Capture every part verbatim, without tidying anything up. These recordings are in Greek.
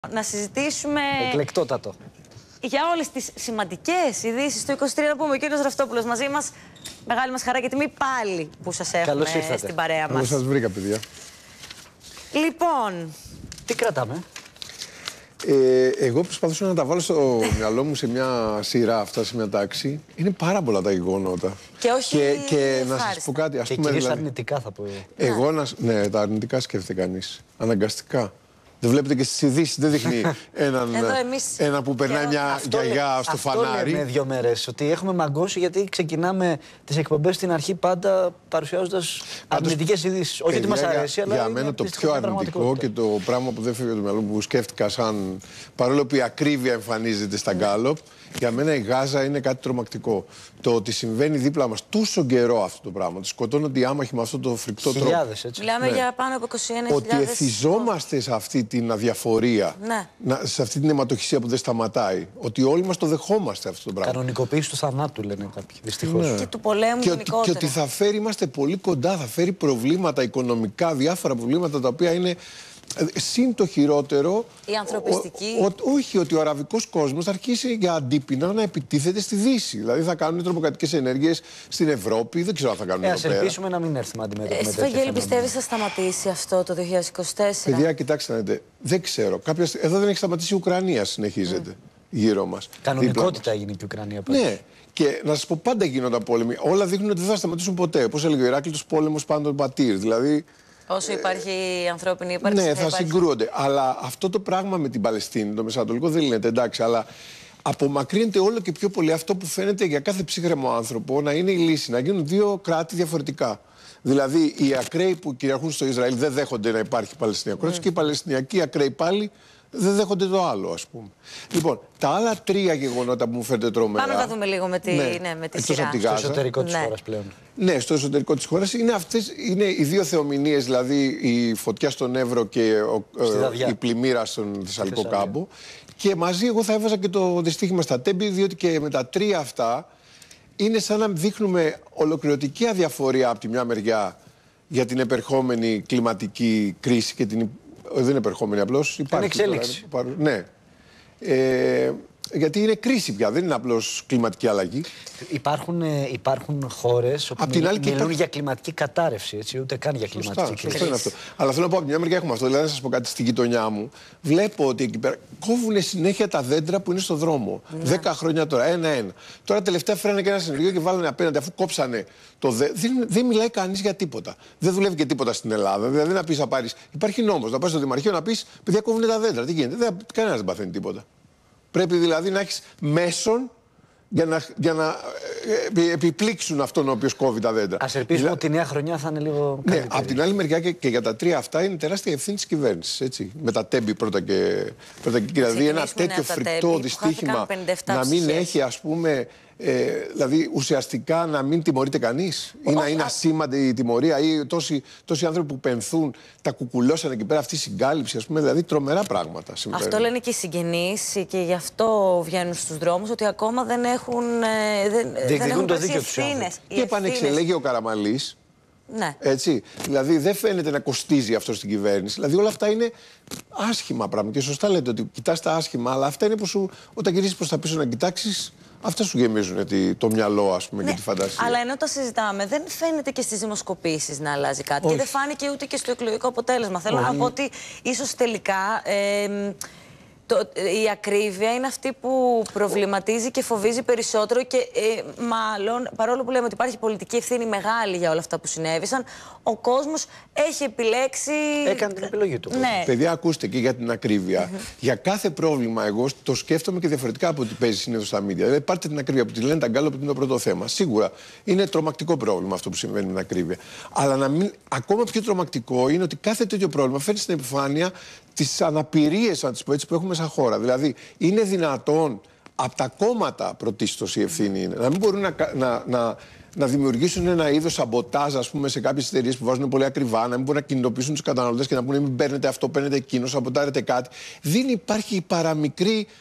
Να συζητήσουμε εκλεκτότατο για όλες τις σημαντικές ειδήσεις του είκοσι τρία. Να πούμε, ο κύριος Ραυτόπουλος μαζί μας. Μεγάλη μας χαρά και τιμή πάλι που σας έχουμε στην παρέα μας. Καλώς σας βρήκα, παιδιά. Λοιπόν, τι κρατάμε? Ε, εγώ προσπαθούσα να τα βάλω στο μυαλό μου σε μια σειρά, αυτά σε μια τάξη. Είναι πάρα πολλά τα γεγονότα. Και όχι Και, και να σας πω κάτι, ας και πούμε. κυρίως Δηλαδή, αρνητικά θα πω. εγώ να, ναι, τα αρνητικά σκέφτεται κανείς. Αναγκαστικά. Δεν βλέπετε και στις ειδήσεις, δεν δείχνει έναν ένα που περνάει μια γιαγιά στο αυτό φανάρι. Λέμε δύο μέρες, ότι έχουμε μαγκώσει γιατί ξεκινάμε τις εκπομπές στην αρχή πάντα παρουσιάζοντας αρνητικές ειδήσεις. Όχι ότι μας αρέσει, αλλά. Για μένα το πιο αρνητικό και το πράγμα που δεν φεύγει από το μυαλό μου, που σκέφτηκα σαν. Παρόλο που η ακρίβεια εμφανίζεται στα γκάλοπ, για μένα η Γάζα είναι κάτι τρομακτικό. Το ότι συμβαίνει δίπλα μας τόσο καιρό αυτό το πράγμα, ότι σκοτώνονται οι άμαχοι με αυτό το φρικτό τρόπο. Χιλιάδες, έτσι. Μιλάμε Ναι. για πάνω από είκοσι ένα χιλιάδες. Ότι εθιζόμαστε σε αυτή την αδιαφορία, Ναι. να, σε αυτή την αιματοχυσία που δεν σταματάει. Ότι όλοι μας το δεχόμαστε αυτό το πράγμα. Κανονικοποίηση του θανάτου, λένε κάποιοι. Δυστυχώς. Ναι. Και του πολέμου και, γενικότερα. και ότι θα φέρει, είμαστε πολύ κοντά, θα φέρει προβλήματα οικονομικά, διάφορα προβλήματα τα οποία είναι. Συν το χειρότερο. Η ανθρωπιστική. Ο, ο, όχι, ότι ο αραβικός κόσμος θα αρχίσει για αντίπεινα να επιτίθεται στη Δύση. Δηλαδή θα κάνουν τρομοκρατικές ενέργειες στην Ευρώπη. Δεν ξέρω αν θα κάνουν Ε, εδώ ας πέρα. ελπίσουμε να μην έρθουμε αντιμέτωποι με Εσύ, τέτοια Βαγγέλη, φαινόμενα. πιστεύεις θα σταματήσει αυτό το δύο χιλιάδες είκοσι τέσσερα? Παιδιά, κοιτάξτε να δείτε. Δεν ξέρω. Κάποια... Εδώ δεν έχει σταματήσει η Ουκρανία, συνεχίζεται mm. γύρω μας. Κανονικότητα έγινε και η Ουκρανία. Πάλι. Ναι. Και να σας πω, πάντα γίνονταν πόλεμοι. Όλα δείχνουν ότι δεν θα σταματήσουν ποτέ. Πώς έλεγε ο Ηράκλειτος, πόλεμος πάντων πατήρ. Δηλαδή. Όσο υπάρχει ανθρώπινη ύπαρξη. Ναι, θα, θα υπάρχει... συγκρούονται. Αλλά αυτό το πράγμα με την Παλαιστίνη, το Μεσανατολικό, δεν λύνεται, εντάξει. Αλλά απομακρύνεται όλο και πιο πολύ αυτό που φαίνεται για κάθε ψύχρεμο άνθρωπο να είναι η λύση. Να γίνουν δύο κράτη διαφορετικά. Δηλαδή, οι ακραίοι που κυριαρχούν στο Ισραήλ δεν δέχονται να υπάρχει Παλαιστινιακό κράτος mm. και οι Παλαιστινιακοί ακραίοι πάλι δεν δέχονται το άλλο, ας πούμε. Λοιπόν, τα άλλα τρία γεγονότα που μου φαίνεται τρομερά. Πάμε να τα δούμε λίγο με τη, ναι, ναι, με τη σειρά. Από τη Γάζα. Στο εσωτερικό της ναι. χώρας πλέον. Ναι, στο εσωτερικό της χώρας. Είναι, αυτές, είναι οι δύο θεομηνίες, δηλαδή η φωτιά στον Εύρο και ο, ε, η πλημμύρα στον Θεσσαλικό κάμπο. Και μαζί εγώ θα έβαζα και το δυστύχημα στα Τέμπη, διότι και με τα τρία αυτά είναι σαν να δείχνουμε ολοκληρωτική αδιαφορία από τη μια μεριά για την επερχόμενη κλιματική κρίση και την. Δεν είναι επερχόμενη απλώς. Υπάρχει εξέλιξη. Τώρα, ναι. Ε, γιατί είναι κρίση πια, δεν είναι απλώς κλιματική αλλαγή. Υπάρχουν, ε, υπάρχουν χώρες όπου μιλ, μιλούν υπάρχει... για κλιματική κατάρρευση, έτσι, ούτε καν για κλιματική σωστά, κρίση. Σωστό είναι αυτό. Αλλά θέλω να πω από την μια μεριά έχουμε αυτό. Δηλαδή, να σας πω κάτι, στη γειτονιά μου βλέπω ότι εκεί πέρα κόβουν συνέχεια τα δέντρα που είναι στο δρόμο. Ναι. Δέκα χρόνια τώρα, ένα-ένα. Τώρα τελευταία φέρανε και ένα συνεργείο και βάλανε απέναντι, αφού κόψανε το δέντρο. Δεν, δεν μιλάει κανείς για τίποτα. Δεν δουλεύει και τίποτα στην Ελλάδα. Δηλαδή, να πει να πάρει. Υπάρχει νόμος να πας στο Δημαρχείο να πει: παιδιά, κόβουν τα δέντρα. Τι γίνεται? Κανένα δεν παθαίνει τίποτα. Πρέπει δηλαδή να έχεις μέσον για να, για να ε, επιπλήξουν αυτόν ο οποίος κόβει τα δέντρα. Ας ελπίσουμε Δηλα... ότι η νέα χρονιά θα είναι λίγο ναι, καλύτερη. από την άλλη μεριά και, και για τα τρία αυτά είναι τεράστια ευθύνη της κυβέρνησης. Έτσι. Με τα Τέμπη πρώτα και, πρώτα και δηλαδή ένα τέτοιο φρικτό δυστύχημα να μην έχει, ας πούμε, ε, δηλαδή ουσιαστικά να μην τιμωρείται κανείς ή να είναι ασήμαντη η τιμωρία ή τόσοι, τόσοι άνθρωποι που πενθούν τα κουκουλώσαν εκεί πέρα, αυτή η συγκάλυψη, ας πούμε, δηλαδή τρομερά πράγματα συμβαίνουν. Αυτό λένε και οι συγγενείς και γι' αυτό βγαίνουν στους δρόμους, ότι ακόμα δεν έχουν, ε, δεν, δεν έχουν το πάρει δίκιο ευθύνες. Και επανεξελέγει ο Καραμανλής. Ναι. Έτσι. Δηλαδή δεν φαίνεται να κοστίζει αυτό στην κυβέρνηση. Δηλαδή όλα αυτά είναι άσχημα πράγματα. Και σωστά λέτε ότι κοιτάς τα άσχημα, αλλά αυτά είναι που σου, όταν γυρίσεις προς τα πίσω να κοιτάξεις, αυτά σου γεμίζουν το μυαλό, ας πούμε, ναι, και τη φαντασία. Αλλά ενώ τα συζητάμε, δεν φαίνεται και στις δημοσκοπήσεις να αλλάζει κάτι. Όχι. Και δεν φάνηκε ούτε και στο εκλογικό αποτέλεσμα. Θέλω Όχι. να πω ότι ίσως τελικά. Ε, Το, η ακρίβεια είναι αυτή που προβληματίζει και φοβίζει περισσότερο και ε, μάλλον, παρόλο που λέμε ότι υπάρχει πολιτική ευθύνη μεγάλη για όλα αυτά που συνέβησαν, ο κόσμος έχει επιλέξει... Έκανε την επιλογή του. Ναι. Παιδιά, ακούστε και για την ακρίβεια. Mm-hmm. Για κάθε πρόβλημα, εγώ το σκέφτομαι και διαφορετικά από ό,τι παίζει συνήθως στα μίντια. Δηλαδή, πάρτε την ακρίβεια που τη λένε τα γκάλοπ, που είναι το πρώτο θέμα. Σίγουρα είναι τρομακτικό πρόβλημα αυτό που συμβαίνει με την ακρίβεια. Αλλά να μην... ακόμα πιο τρομακτικό είναι ότι κάθε τέτοιο πρόβλημα φέρνει στην επιφάνεια τις αναπηρίες, αν τις πω έτσι, που έχουμε σαν χώρα. Δηλαδή, είναι δυνατόν από τα κόμματα πρωτίστως η ευθύνη είναι να μην μπορούν να, να, να, να δημιουργήσουν ένα είδος σαμποτάζ, ας πούμε, σε κάποιες εταιρείες που βάζουν πολύ ακριβά, να μην μπορούν να κινητοποιήσουν τους καταναλωτές και να πούνε μην παίρνετε αυτό, παίρνετε εκείνο, σαμποτάρετε κάτι. Δεν υπάρχει η παραμικρή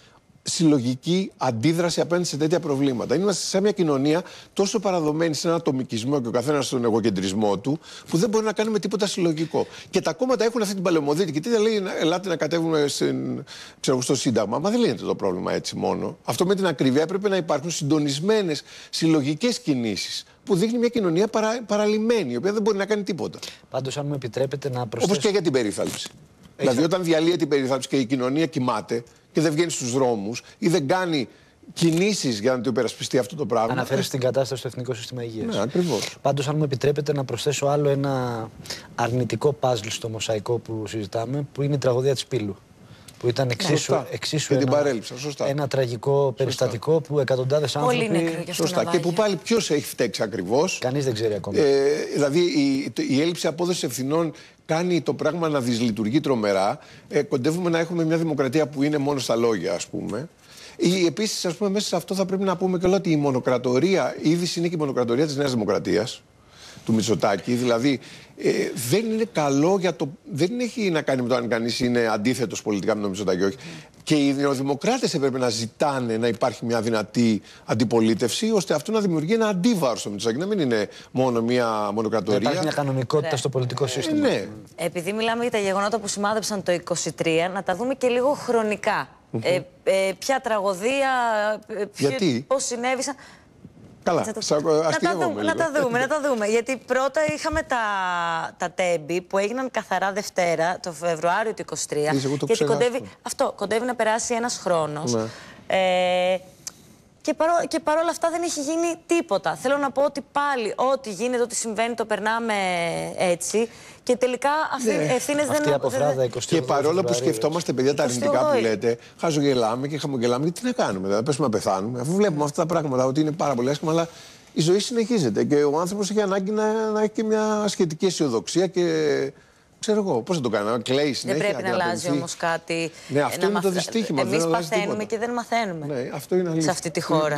συλλογική αντίδραση απέναντι σε τέτοια προβλήματα. Είμαστε σε μια κοινωνία τόσο παραδομένη σε έναν ατομικισμό και ο καθένας στον εγωκεντρισμό του, που δεν μπορεί να κάνουμε τίποτα συλλογικό. Και τα κόμματα έχουν αυτή την παλαιομοδίτη. Και τι δεν λέει, ελάτε να κατέβουμε στην, ξέρω, στο Σύνταγμα. Μα δεν λύνεται το πρόβλημα έτσι μόνο. Αυτό με την ακρίβεια έπρεπε να υπάρχουν συντονισμένες συλλογικές κινήσεις. Που δείχνει μια κοινωνία παρα, παραλυμένη, η οποία δεν μπορεί να κάνει τίποτα. Πάντως, αν μου επιτρέπετε να προσθέσω. Όπως και για την περίθαλψη. Έχει... Δηλαδή, όταν διαλύεται την περίθαλψη και η κοινωνία κοιμάται και δεν βγαίνει στους δρόμους ή δεν κάνει κινήσεις για να το υπερασπιστεί αυτό το πράγμα. Αναφέρει στην κατάσταση στο Εθνικό Σύστημα Υγείας. Ναι, ακριβώς. Πάντως, αν μου επιτρέπετε να προσθέσω άλλο ένα αρνητικό παζλ στο μοσαϊκό που συζητάμε, που είναι η τραγωδία της Πύλου. Που ήταν εξίσου, εξίσου ένα, ένα τραγικό περιστατικό Σωστά. που εκατοντάδες άνθρωποι. Πολύ νεκροί. Σωστά. Και που πάλι ποιος έχει φταίξει ακριβώς. Κανείς δεν ξέρει ακόμα. Ε, δηλαδή η, η έλλειψη απόδοσης ευθυνών κάνει το πράγμα να δυσλειτουργεί τρομερά. Ε, κοντεύουμε να έχουμε μια δημοκρατία που είναι μόνο στα λόγια, ας πούμε. Επίσης, ας πούμε, μέσα σε αυτό θα πρέπει να πούμε και όλο ότι η μονοκρατορία, η είδηση είναι και η μονοκρατορία της Νέας Δημοκρατίας, του Μητσοτάκη. Δηλαδή, ε, δεν είναι καλό για το. Δεν έχει να κάνει με το αν κανείς είναι αντίθετος πολιτικά με τον Μητσοτάκη, όχι. Και οι νεοδημοκράτες έπρεπε να ζητάνε να υπάρχει μια δυνατή αντιπολίτευση, ώστε αυτό να δημιουργεί ένα αντίβαρο στο Μητσοτάκη. Να μην είναι μόνο μια μονοκρατορία. Να υπάρχει μια κανονικότητα ναι. στο πολιτικό σύστημα. Ε, ναι. Επειδή μιλάμε για τα γεγονότα που σημάδεψαν το είκοσι τρία, να τα δούμε και λίγο χρονικά. Mm-hmm. ε, ε, ποια τραγωδία, ποιο, πώς συνέβησαν. Καλά, να, το... Σα... να, τα δούμε, να τα δούμε, να τα δούμε. Γιατί πρώτα είχαμε τα, τα τέμπη που έγιναν καθαρά Δευτέρα, το Φεβρουάριο του είκοσι τρία. Γιατί κοντεύει, αυτό, κοντεύει να περάσει ένας χρόνος. Ναι. Ε, και, παρό, και παρόλα αυτά δεν έχει γίνει τίποτα. Θέλω να πω ότι πάλι ό,τι γίνεται, ό,τι συμβαίνει το περνάμε έτσι. Και τελικά αυτοί ναι. ευθύνες δεν είναι. Και παρόλο που σκεφτόμαστε, παιδιά, τα αρνητικά που λέτε, χαζογελάμε και χαμογελάμε. Γιατί τι να κάνουμε, δηλαδή, πέσουμε να πεθάνουμε. Αφού βλέπουμε αυτά τα πράγματα ότι είναι πάρα πολύ άσχημα, αλλά η ζωή συνεχίζεται. Και ο άνθρωπος έχει ανάγκη να, να έχει και μια σχετική αισιοδοξία και. Ξέρω εγώ, πώς θα το κάνω, κλαίει συνέχεια. Δεν πρέπει να αλλάζει όμως κάτι. Ναι, αυτό είναι μαθ... το δυστύχημα. Εμείς παθαίνουμε και δεν μαθαίνουμε. Ναι, αυτό είναι αλήθεια. Σε αυτή τη χώρα.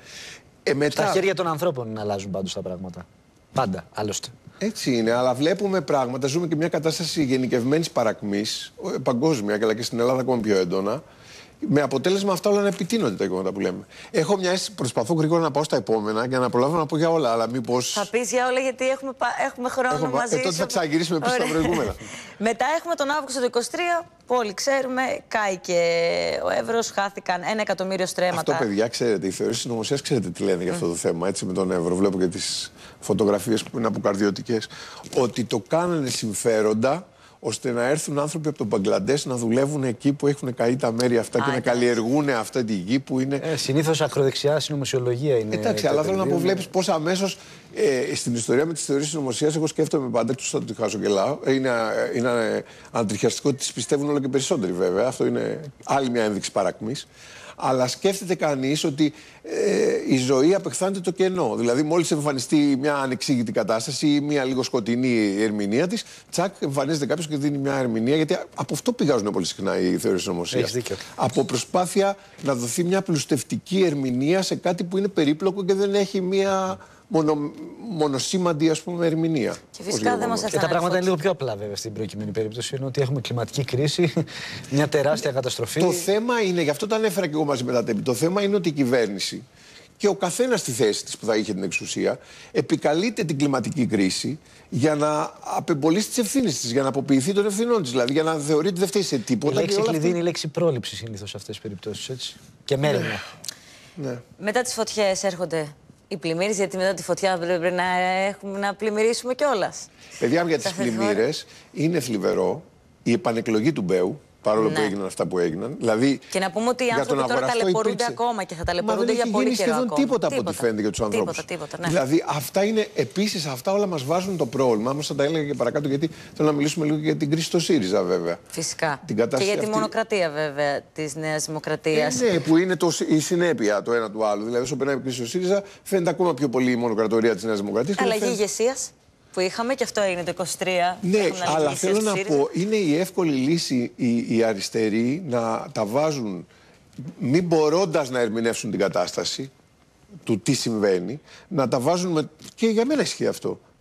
Ε, μετά... Στα χέρια των ανθρώπων είναι να αλλάζουν πάντως τα πράγματα. Πάντα, άλλωστε. Έτσι είναι, αλλά βλέπουμε πράγματα. Ζούμε και μια κατάσταση γενικευμένης παρακμής, παγκόσμια, αλλά και στην Ελλάδα ακόμα πιο έντονα. Με αποτέλεσμα αυτά όλα να επιτείνονται τα γεγονότα που λέμε. Έχω μια αίσθηση, προσπαθώ γρήγορα να πάω στα επόμενα για να προλάβω να πω για όλα, αλλά μήπως. Θα πεις για όλα, γιατί έχουμε, έχουμε χρόνο έχουμε... μαζί. Ε, τότε θα ξαναγυρίσουμε πίσω στα προηγούμενα. Μετά έχουμε τον Αύγουστο του είκοσι τρία, που όλοι ξέρουμε, κάει και ο Εύρος, χάθηκαν ένα εκατομμύριο στρέμματα. Αυτό, παιδιά, ξέρετε, οι θεωρίες συνωμοσίας ξέρετε τι λένε για αυτό το θέμα, έτσι, με τον Εύρο. Βλέπω και τις φωτογραφίες που είναι αποκαρδιωτικές. Ότι το κάνανε συμφέροντα, ώστε να έρθουν άνθρωποι από τον Μπαγκλαντές να δουλεύουν εκεί που έχουν καεί τα μέρη αυτά Α, και να καλλιεργούν αυτή τη γη που είναι. Ε, συνήθως ακροδεξιά συνωμοσιολογία είναι. Εντάξει, αλλά θέλω να πω, βλέπεις πώς αμέσως ε, στην ιστορία με τις θεωρίες συνωμοσίας, εγώ σκέφτομαι πάντα, εκτός ότι χαζογελάω. Είναι, είναι ανατριχιαστικό ότι τις πιστεύουν όλο και περισσότεροι βέβαια. Αυτό είναι άλλη μια ένδειξη παρακμής. Αλλά σκέφτεται κανείς ότι ε, η ζωή απεχθάνεται το κενό. Δηλαδή, μόλις εμφανιστεί μια ανεξήγητη κατάσταση ή μια λίγο σκοτεινή ερμηνεία της, τσακ, εμφανίζεται κάποιος και δίνει μια ερμηνεία. Γιατί από αυτό πηγάζουν πολύ συχνά οι θεωρίες συνωμοσίας. Από προσπάθεια να δοθεί μια πλουστευτική ερμηνεία σε κάτι που είναι περίπλοκο και δεν έχει μια μονο, μονοσήμαντη, ας πούμε, ερμηνεία. Και φυσικά δεν μας και τα πράγματα είναι λίγο πιο απλά, βέβαια, στην προκειμένη περίπτωση. Είναι ότι έχουμε κλιματική κρίση, μια τεράστια καταστροφή. Το θέμα είναι, γι' αυτό το ανέφερα και εγώ μαζί με τα τέμπη, το θέμα είναι ότι η κυβέρνηση και ο καθένας στη θέση της που θα είχε την εξουσία επικαλείται την κλιματική κρίση για να απεμπολίσει τις ευθύνες της, για να αποποιηθεί των ευθυνών της. Δηλαδή για να θεωρεί ότι δεν φταίει σε τίποτα. Η λέξη κλειδί αυτή... είναι η λέξη πρόληψη συνήθως σε αυτές τις περιπτώσεις, έτσι. Και μέρημνα. Ναι. Μετά τις φωτιές έρχονται οι πλημμύρες, γιατί μετά τη φωτιά πρέπει να, έχουμε, να πλημμυρίσουμε κιόλας. Παιδιά, για τις πλημμύρες είναι θλιβερό η επανεκλογή του Μπέου. Παρόλο ναι. που έγιναν αυτά που έγιναν. Δηλαδή, και να πούμε ότι οι άνθρωποι τώρα ταλαιπωρούνται υπήρξε... ακόμα και θα ταλαιπωρούνται για πολύ καιρό. Δεν έχει γίνει σχεδόν τίποτα από ό,τι φαίνεται για τους ανθρώπους. Τίποτα, τίποτα, ναι. Δηλαδή, αυτά είναι επίσης, αυτά όλα μας βάζουν το πρόβλημα. Όμως θα τα έλεγα και παρακάτω, γιατί θέλω να μιλήσουμε λίγο για την κρίση στο ΣΥΡΙΖΑ, βέβαια. Φυσικά. Και για τη αυτή... μονοκρατία, βέβαια, της Νέας Δημοκρατίας. Ε, ναι, που είναι το, η συνέπεια το ένα του άλλου. Δηλαδή, όσο περνάει η κρίση στο ΣΥΡΙΖΑ, φαίνεται ακόμα πιο πολύ η μονοκρατορία της Νέας Δημοκρατίας. Αλλαγή ηγεσίας που είχαμε και αυτό είναι το είκοσι τρία. Ναι, αλλά θέλω να πω, είναι η εύκολη λύση οι, οι αριστεροί να τα βάζουν, μην μπορώντας να ερμηνεύσουν την κατάσταση του τι συμβαίνει, να τα βάζουν με... και για μένα ισχύει αυτό.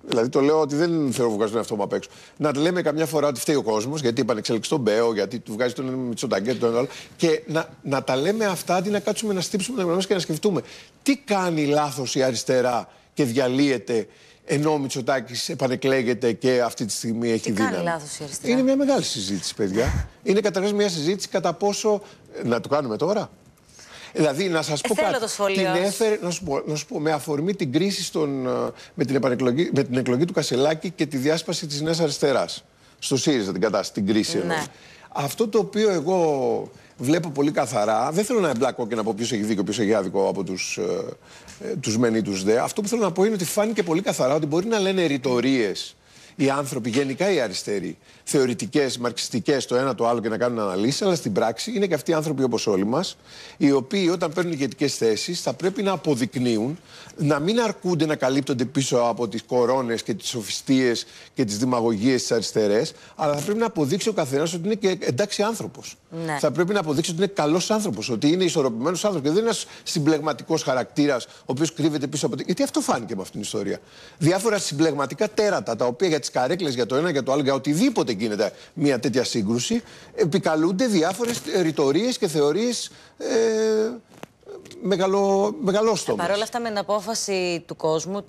Δηλαδή το λέω ότι δεν θέλω να βγάζω τον εαυτό μου απ' έξω. Να λέμε καμιά φορά ότι φταίει ο κόσμος, γιατί επανεξέλιξε τον Μπέο, γιατί του βγάζει τον Μητσοτάκη, τον άλλο. Και να, να τα λέμε αυτά αντί να κάτσουμε να στύψουμε τα γνώμη και να σκεφτούμε τι κάνει λάθος η αριστερά και διαλύεται, ενώ ο Μητσοτάκης επανεκλέγεται και αυτή τη στιγμή έχει τι δύναμη. Κάνει λάθος η αριστερά. Είναι μια μεγάλη συζήτηση, παιδιά. Είναι καταρχάς μια συζήτηση κατά πόσο. Να το κάνουμε τώρα. Δηλαδή, να σας πω ε, κάτι, την έφερε, να σου, πω, να σου πω, με αφορμή την κρίση στον, με, την επανεκλογή, με την εκλογή του Κασελάκη και τη διάσπαση της Νέας Αριστεράς. Στο ΣΥΡΙΖΑ την κατάσταση, την κρίση. Ναι. Αυτό το οποίο εγώ βλέπω πολύ καθαρά, δεν θέλω να εμπλάκω και να πω ποιος έχει δίκιο, ποιος έχει άδικο από τους, ε, τους μεν ή τους δε. Αυτό που θέλω να πω είναι ότι φάνηκε πολύ καθαρά ότι μπορεί να λένε ρητορίες οι άνθρωποι, γενικά οι αριστεροί, θεωρητικές, μαρξιστικές, το ένα το άλλο και να κάνουν αναλύσεις, αλλά στην πράξη είναι και αυτοί οι άνθρωποι όπως όλοι μας, οι οποίοι όταν παίρνουν ηγετικές θέσεις θα πρέπει να αποδεικνύουν, να μην αρκούνται να καλύπτονται πίσω από τις κορώνες και τις σοφιστίες και τις δημαγωγίες της αριστερές, αλλά θα πρέπει να αποδείξει ο καθένας ότι είναι και εντάξει άνθρωπος. Ναι. Θα πρέπει να αποδείξει ότι είναι καλός άνθρωπος, ότι είναι ισορροπημένος άνθρωπος και δεν είναι ένας συμπλεγματικός χαρακτήρας ο οποίος κρύβεται πίσω από. Γιατί αυτό φάνηκε με αυτήν την ιστορία. Διάφορα συμπλεγματικά τέρατα τα οποία για τις καρέκλες, για το ένα, για το άλλο, για οτιδήποτε γίνεται μια τέτοια σύγκρουση, επικαλούνται διάφορες ρητορίες και θεωρίες ε, μεγαλο, μεγαλόστομες. Ε, Παρ' όλα αυτά, με την απόφαση του κόσμου,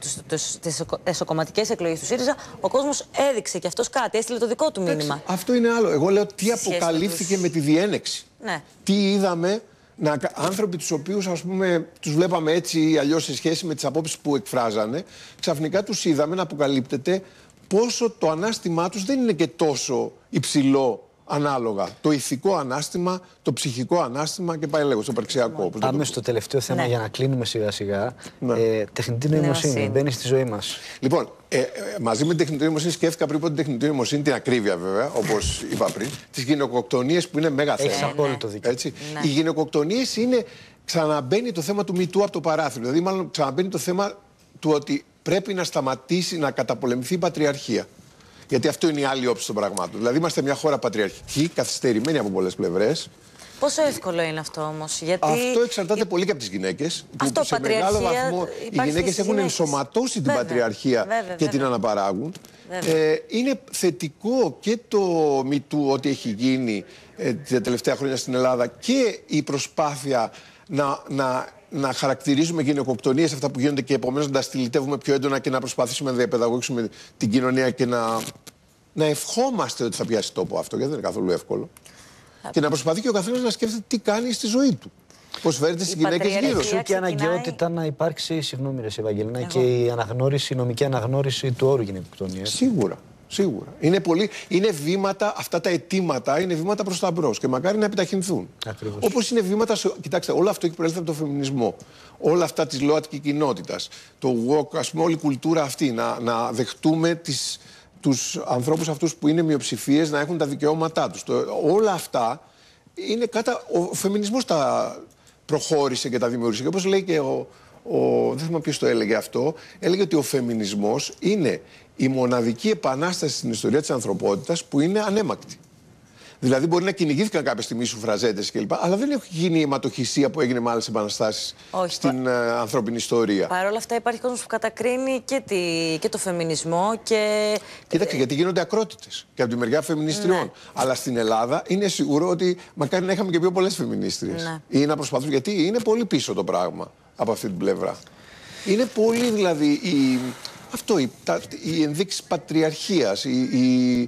τις εσωκομματικές εκλογές του ΣΥΡΙΖΑ, ο κόσμος έδειξε και αυτός κάτι, έστειλε το δικό του μήνυμα. Έτσι, αυτό είναι άλλο. Εγώ λέω τι αποκαλύφθηκε με τη διένεξη. Ναι. Τι είδαμε. Να, άνθρωποι τους οποίους ας πούμε τους βλέπαμε έτσι ή αλλιώς σε σχέση με τις απόψεις που εκφράζανε, ξαφνικά τους είδαμε να αποκαλύπτεται πόσο το ανάστημά τους δεν είναι και τόσο υψηλό ανάλογα. Το ηθικό ανάστημα, το ψυχικό ανάστημα και πάει λέγω στο υπαρξιακό. Πάμε στο τελευταίο θέμα, ναι, για να κλείνουμε σιγά σιγά. Ναι. Ε, τεχνητή νοημοσύνη, ναι, μπαίνει στη ζωή μας. Λοιπόν, ε, ε, μαζί με την τεχνητή νοημοσύνη σκέφτηκα πριν από την τεχνητή νοημοσύνη την ακρίβεια βέβαια, όπως είπα πριν, τις γυναικοκτονίες που είναι μέγα θέμα. Έχεις απόλυτο δίκιο. Έτσι. Ναι. Οι γυναικοκτονίες είναι, ξαναμπαίνει το θέμα του μητού από το παράθυρο. Δηλαδή, μάλλον ξαναμπαίνει το θέμα του ότι πρέπει να σταματήσει να καταπολεμηθεί η πατριαρχία. Γιατί αυτό είναι η άλλη όψη των πραγμάτων. Δηλαδή, είμαστε μια χώρα πατριαρχική, καθυστερημένη από πολλές πλευρές. Πόσο εύκολο είναι αυτό όμως, γιατί. Αυτό εξαρτάται για... πολύ και από τις γυναίκες. Αυτό, που σε μεγάλο βαθμό οι γυναίκες έχουν ενσωματώσει την βέβαια, πατριαρχία βέβαια, και βέβαια. την αναπαράγουν. Ε, είναι θετικό και το μητού ό,τι έχει γίνει ε, τα τελευταία χρόνια στην Ελλάδα και η προσπάθεια να. να να χαρακτηρίζουμε γυναικοκτονίες αυτά που γίνονται και επομένως να τα στυλιτεύουμε πιο έντονα και να προσπαθήσουμε να διαπαιδαγωγήσουμε την κοινωνία και να, να ευχόμαστε ότι θα πιάσει τόπο αυτό, γιατί δεν είναι καθόλου εύκολο. Α, και να προσπαθεί και ο καθένας να σκέφτεται τι κάνει στη ζωή του. Πώς φέρεται στις γυναίκες γύρω σου. Και η αναγκαιότητα να υπάρξει, συγγνώμη ρε Ευαγγελίνα, και η αναγνώριση, η νομική αναγνώριση του όρου γυναικοκτονίας. Σίγουρα. Σίγουρα. Είναι, πολύ, είναι βήματα, αυτά τα αιτήματα είναι βήματα προς τα μπρος και μακάρι να επιταχυνθούν. Όπως είναι βήματα. Σε, κοιτάξτε, όλο αυτό έχει προέλθει από το φεμινισμό. Όλα αυτά της ΛΟΑΤΚΙ κοινότητας. Το walk, ας πούμε, όλη η κουλτούρα αυτή. Να, να δεχτούμε τις, τους ανθρώπους αυτούς που είναι μειοψηφίες να έχουν τα δικαιώματά τους. Το, όλα αυτά είναι κάτα. Ο φεμινισμός τα προχώρησε και τα δημιούργησε. Και όπως λέει και ο. ο δεν θυμάμαι ποιος το έλεγε αυτό. Έλεγε ότι ο φεμινισμός είναι η μοναδική επανάσταση στην ιστορία της ανθρωπότητας που είναι ανέμακτη. Δηλαδή, μπορεί να κυνηγήθηκαν κάποια στιγμή σουφραζέτες κλπ. Αλλά δεν έχει γίνει η αιματοχυσία που έγινε με άλλες επαναστάσεις στην πα... uh, ανθρώπινη ιστορία. Παρ' όλα αυτά, υπάρχει κόσμος που κατακρίνει και, τη... και το φεμινισμό και. Κοίταξε, γιατί γίνονται ακρότητες και από τη μεριά φεμινιστριών. Ναι. Αλλά στην Ελλάδα είναι σίγουρο ότι μακάρι να είχαμε και πιο πολλές φεμινίστριες. Ναι. Ή να προσπαθούν, γιατί είναι πολύ πίσω το πράγμα από αυτή την πλευρά. Είναι πολύ δηλαδή. Η... Αυτό, η, τα, η ενδείξη πατριαρχίας, η, η...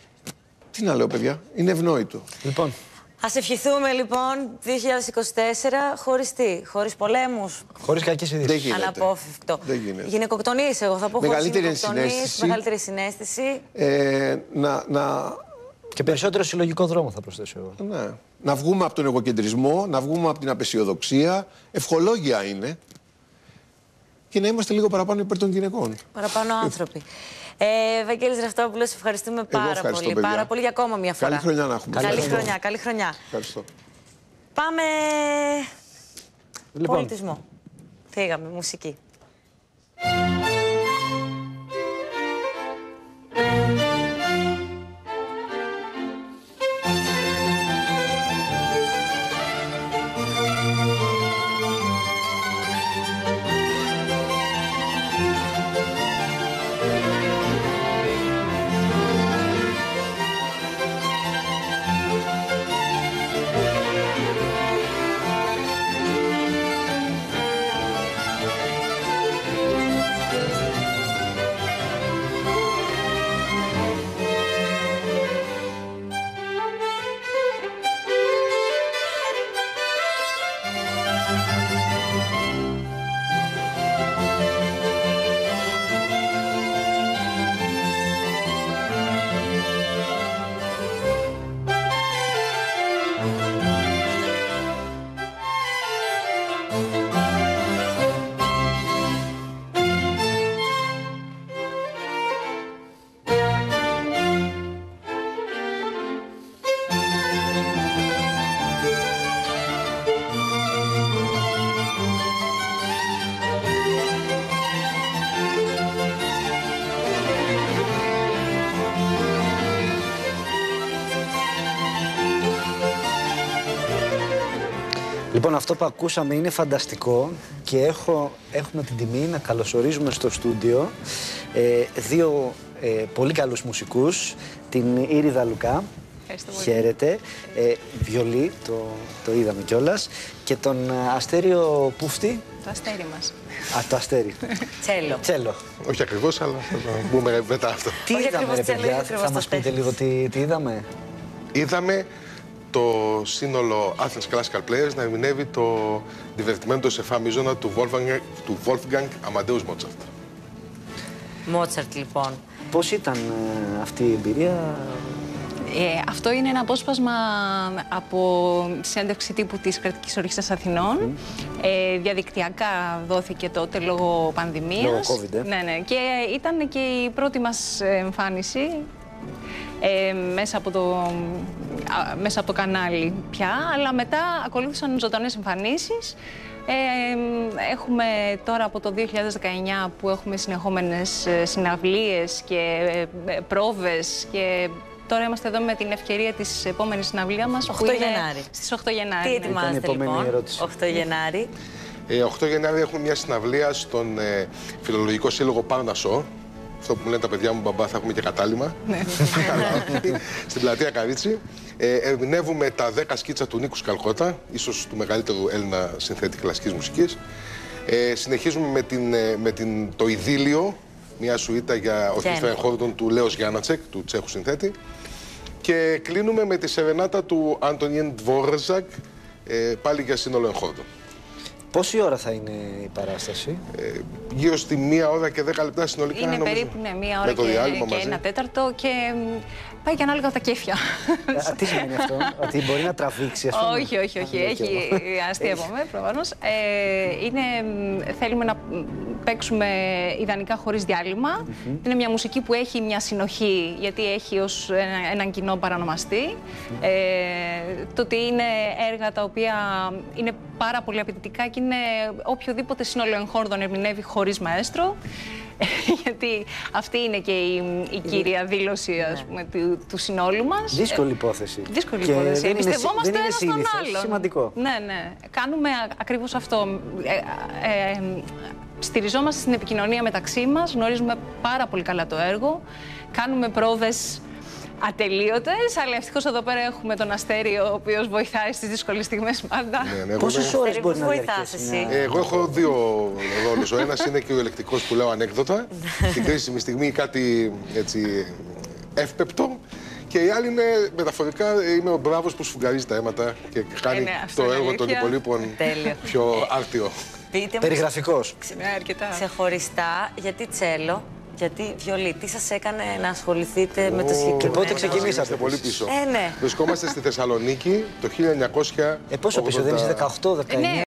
Τι να λέω, παιδιά, είναι ευνόητο. Λοιπόν. Ας ευχηθούμε λοιπόν δύο χιλιάδες είκοσι τέσσερα χωρίς τι, χωρίς πολέμους. Χωρίς κακές ειδήσεις. Δεν γίνεται. Αναπόφευκτο. Δεν γίνεται. Γυναικοκτονίες, εγώ θα πω, μεγαλύτερη χωρίς συνέστηση. Μεγαλύτερη συνέστηση. Ε, να, να... Και περισσότερο συλλογικό δρόμο θα προσθέσω εγώ. Ναι. Να βγούμε από τον εγωκεντρισμό, να βγούμε από την απεσιοδοξία. Ευχολόγια είναι. Και να είμαστε λίγο παραπάνω υπέρ των γυναικών. Παραπάνω άνθρωποι. Ε, Βαγγέλης Ραυτόπουλος, ευχαριστούμε πάρα πολύ. Παιδιά. Πάρα πολύ για ακόμα μια φορά. Καλή χρονιά να έχουμε. Καλή, καλή χρονιά, καλή χρονιά. Ευχαριστώ. Πάμε. Λοιπόν. Πολιτισμό. Φύγαμε, μουσική. Λοιπόν, αυτό που ακούσαμε είναι φανταστικό και έχω, έχουμε την τιμή να καλωσορίζουμε στο στούντιο ε, δύο ε, πολύ καλούς μουσικούς, την Ήριδα Λουκά. Χαίρετε. Ε, βιολί, το, το είδαμε κιόλας. Και τον Αστέριο Πούφτη. Το αστέρι μας. Α, το αστέρι. Τσέλο. Τσέλο. Όχι ακριβώς, αλλά θα το πούμε μετά αυτό. Τι είδαμε, ρε παιδιά, θα μας πείτε λίγο τι, τι είδαμε. Είδαμε το σύνολο Athens Classical Players να ερμηνεύει το Divertimento σε φα μίζωνα του Wolfgang, του Wolfgang Amadeus Mozart. Μότσαρτ, λοιπόν. Πώς ήταν ε, αυτή η εμπειρία? Ε, αυτό είναι ένα απόσπασμα από συνέντευξη τύπου της Κρατικής Ορχήστρας Αθηνών. Mm. Ε, διαδικτυακά δόθηκε τότε λόγω πανδημίας. Λόγω COVID, ε. Ναι, ναι. Και ήταν και η πρώτη μας εμφάνιση ε, μέσα, από το, α, μέσα από το κανάλι πια. Αλλά μετά ακολούθησαν ζωντανές εμφανίσεις. Ε, έχουμε τώρα από το δύο χιλιάδες δεκαεννιά που έχουμε συνεχόμενες συναυλίες και ε, πρόβες και τώρα είμαστε εδώ με την ευκαιρία της επόμενης συναυλία μας. οκτώ Γενάρη. Στις οκτώ Γενάρη. Τι ετοιμάζετε λοιπόν, ερώτηση. οκτώ Γενάρη. Ε, οκτώ Γενάρη έχουμε μια συναυλία στον ε, Φιλολογικό Σύλλογο Πάρνασσο. Αυτό που μου λένε τα παιδιά μου, μπαμπά, θα έχουμε και κατάλημα. Ναι. Στην πλατεία Καρίτσι. Ε, ερμηνεύουμε τα δέκα σκίτσα του Νίκου Σκαλκώτα, ίσως του μεγαλύτερου Έλληνα συνθέτη κλασικής μουσικής. Ε, συνεχίζουμε με, την, με την, το Ιδίλιο, μια σουίτα για ορχήστρα εγχόρδων του Λέος Γιάννατσεκ, του Τσέχου συνθέτη. Και κλείνουμε με τη σερενάτα του Αντωνιέν Ντβόρζακ, ε, πάλι για σύνολο εγχόρδων. Πόση ώρα θα είναι η παράσταση? Ε, γύρω στη μία ώρα και δέκα λεπτά συνολικά. Είναι νομίζω, περίπου ναι, μία ώρα και, και ένα τέταρτο και πάει και ανάλογα από τα κέφια. Α, τι σημαίνει αυτό, ότι μπορεί να τραβήξει, ας πούμε? Όχι, όχι, όχι. Έχει αστείευομαι προφανώς. Ε, είναι, θέλουμε να παίξουμε ιδανικά χωρίς διάλειμμα. Mm-hmm. Είναι μια μουσική που έχει μια συνοχή, γιατί έχει ως ένα, έναν κοινό παρανομαστή. Mm-hmm. ε, το ότι είναι έργα τα οποία είναι πάρα πολύ απαιτητικά και είναι οποιοδήποτε σύνολο εγχόρδων ερμηνεύει χωρίς μαέστρο. Γιατί αυτή είναι και η, η κύρια δήλωση, ας πούμε, του, του συνόλου μας. Δύσκολη υπόθεση. Δύσκολη και υπόθεση. Εμπιστευόμαστε ένα στον άλλον. Σημαντικό. Ναι, ναι. Κάνουμε ακριβώς αυτό. Ε, ε, ε, στηριζόμαστε στην επικοινωνία μεταξύ μας, γνωρίζουμε πάρα πολύ καλά το έργο. Κάνουμε πρόβες ατελείωτες, αλλά ευτυχώς εδώ πέρα έχουμε τον Αστέριο, ο οποίος βοηθάει στις δύσκολες στιγμές πάντα. Ναι, ναι, πόσες ώρες ναι. μπορεί να βοηθάς εσύ? Ε, εγώ έχω δύο ρόλους. Ο ένας είναι και ο ελεκτικός που λέω ανέκδοτα. Στην κρίσιμη στιγμή κάτι έτσι εύπεπτο. Και η άλλη είναι μεταφορικά, είμαι ο μπράβος που σφουγγαρίζει τα αίματα και κάνει ε, ναι, το έργο αλήθεια. των υπολείπων πιο άρτιο. Περιγραφικός. Ξεχωριστά, γιατί τσέλο? Γιατί βιολί, τι σας έκανε να ασχοληθείτε oh, με το συγκεκριμένο? Και πότε ξεκινήσατε? Πολύ πίσω. Ε, ναι. Βρισκόμαστε στη Θεσσαλονίκη το χίλια εννιακόσια ογδόντα. Ε, πόσο πίσω, δεν είσαι δεκαοκτώ, δεκαεννιά?